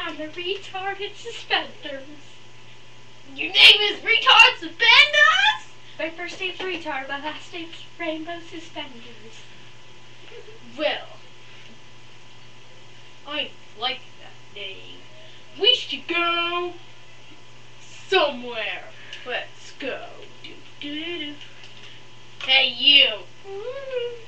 I'm a retard in suspenders. Your name is Retard Suspenders? My first name's Retard, my last name's Rainbow Suspenders. Well, I like that name. We should go somewhere. Let's go. Do, do, do, do. Hey, you.